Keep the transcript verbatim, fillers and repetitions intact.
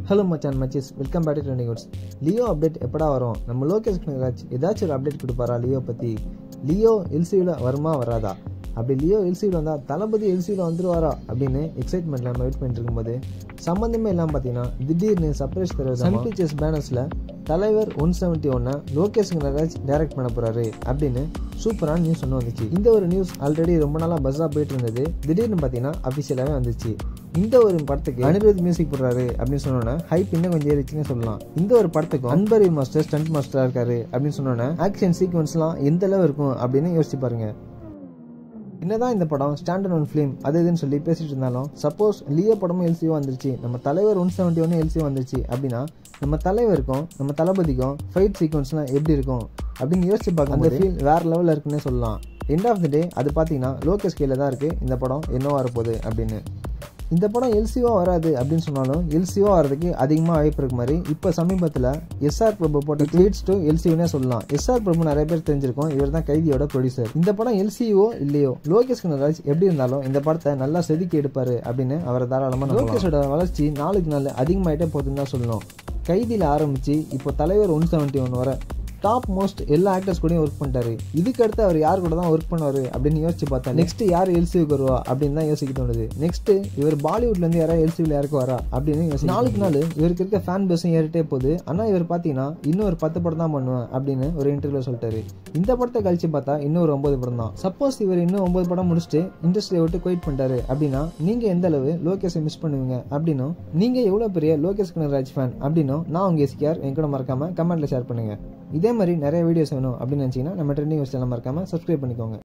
Hello மச்சான் மச்சிஸ், welcome back to trending news. Leo update எப்படா வரும்? நம்ம லோகேஷ் கனகராஜ் ஏதாச்சும் ஒரு அப்டேட் கொடுப்பாரா லியோ பற்றி? லியோ எல்சியூவில் வருமா வராதா? அப்படி லியோ எல்சியூவில் வந்தால் தளபதி எல்சியூவில் வந்துருவாரா அப்படின்னு எக்ஸைட்மெண்ட்டில் நம்ம வெயிட் பண்ணிட்டு இருக்கும்போது சம்மந்தமே இல்லாமல் பார்த்தீங்கன்னா திடீர்னு சர்ப்ரைஸ் தருவது சன் பிக்சர்ஸ் பேனர்ஸில் தலைவர் ஒன் செவன்ட்டி ஒன்னை லோகேஷ் கனகராஜ் டைரக்ட் பண்ண போகிறாரு அப்படின்னு சூப்பரான நியூஸ் ஒன்று வந்துச்சு. இந்த ஒரு நியூஸ் ஆல்ரெடி ரொம்ப நாளாக பஸ்ஸாக போயிட்டு இருந்தது. திடீர்னு பார்த்தீங்கன்னா அஃபிஷியலாகவே வந்துச்சு. இந்த ஒரு படத்துக்கு அனிருத் மியூசிக் போடுறாரு அப்படின்னு சொன்னோன்னே ஹைப் இன்னும் கொஞ்சம் ஏறிச்சுன்னு சொல்லலாம். இந்த ஒரு படத்துக்கும் அன்பரி மாஸ்டர் ஸ்டண்ட் மாஸ்டரா இருக்காரு அப்படின்னு சொன்னோன்னே ஆக்ஷன் சீக்வன்ஸ்லாம் எந்த அளவு இருக்கும் அப்படின்னு யோசிச்சு பாருங்க. என்னதான் இந்த படம் ஸ்டாண்டர்ட் ஒன் ஃபிலிம் அது இதுன்னு சொல்லி பேசிட்டு இருந்தாலும் சப்போஸ் லியோ படமும் எல்சியோ வந்துருச்சு, நம்ம தலைவர் ஒன் செவன்ட்டி ஒன்னு எல்சியோ வந்துருச்சு அப்படின்னா நம்ம தலைவருக்கும் நம்ம தளபதிக்கும் ஃபைட் சீக்வன்ஸ்லாம் எப்படி இருக்கும் அப்படின்னு யோசிச்சு பார்க்க அந்த ஃபீல் வேற லெவலில் இருக்குன்னு சொல்லலாம். எண்ட் ஆஃப் த டே அது பார்த்தீங்கன்னா லோகேஷ் கையில் தான் இருக்குது இந்த படம் என்ன வரப்போகுது அப்படின்னு. இந்த படம் எல்சிஓ வராது அப்படின்னு சொன்னாலும் எல்சிஓ வரதுக்கு அதிகமாக வாய்ப்பு இருக்கு மாதிரி இப்போ சமீபத்தில் எஸ்ஆர் பிரபு போட்ட ட்வீட்ஸ் டு எல்சிஓனே சொல்லலாம். எஸ்ஆர் பிரபு நிறைய பேர் தெரிஞ்சிருக்கும், இவர் தான் கைதியோட ப்ரொடியூசர். இந்த படம் எல்சிஓ இல்லையோ லோகேஷ் கனகராஜ் எப்படி இருந்தாலும் இந்த படத்தை நல்லா செதுக்கி எடுப்பாரு அப்படின்னு அவரை தாராளமாக. லோகேஷோட வளர்ச்சி நாளுக்கு நாள் அதிகமாயிட்டே போகுதுன்னு தான் சொல்லணும். கைதியில் ஆரம்பிச்சு இப்போ தலைவர் ஒன் செவன்ட்டி ஒன் வர டாப் மோஸ்ட் எல்லா ஆக்டர்ஸ் கூடயும் ஒர்க் பண்ணிட்டாரு. இதுக்கு அடுத்து அவர் யார் கூட தான் ஒர்க் பண்ணுவாரு அப்படின்னு யோசிச்சு பார்த்தா நெக்ஸ்ட் யார் எல்சிவுக்கு வருவா அப்படின்னு தான் யோசிக்க தோணுது. நெக்ஸ்ட் இவர் பாலிவுட்ல இருந்து யாராவது எல்சிவில் யாருக்கு வரா அப்படின்னு யோசிச்சு நாளுக்கு நாள் இவருக்கு இருக்க ஃபேன் பேஸும் ஏறிட்டே போகுது. ஆனா இவர் பாத்தீங்கன்னா இன்னும் ஒரு பத்து படம் தான் பண்ணுவேன் அப்படின்னு ஒரு இன்டர்வியூல சொல்லிட்டாரு. இந்த படத்தை கழிச்சு பார்த்தா இன்னும் ஒரு ஒன்பது படம் தான். சப்போஸ் இவர் இன்னும் ஒன்பது படம் முடிச்சுட்டு இண்டஸ்ட்ரியை விட்டு குயிட் பண்ணிட்டாரு அப்படின்னா நீங்க எந்த அளவு லோகேஷை மிஸ் பண்ணுவீங்க அப்படின்னும் நீங்க எவ்வளவு பெரிய லோகேஷ் கனகராஜ் ஃபேன் அப்படின்னும் நான் உங்க எஸ்கேஆர் என் கூட மறக்காம கமெண்ட்ல ஷேர் பண்ணுங்க. இதே மாதிரி நிறைய வீடியோஸ் வேணும் அப்படின்னு நினைச்சீங்கன்னா நம்ம ட்ரெண்டிங் நியூஸ் சேனல் மறக்காம சப்ஸ்கிரைப் பண்ணிக்கோங்க.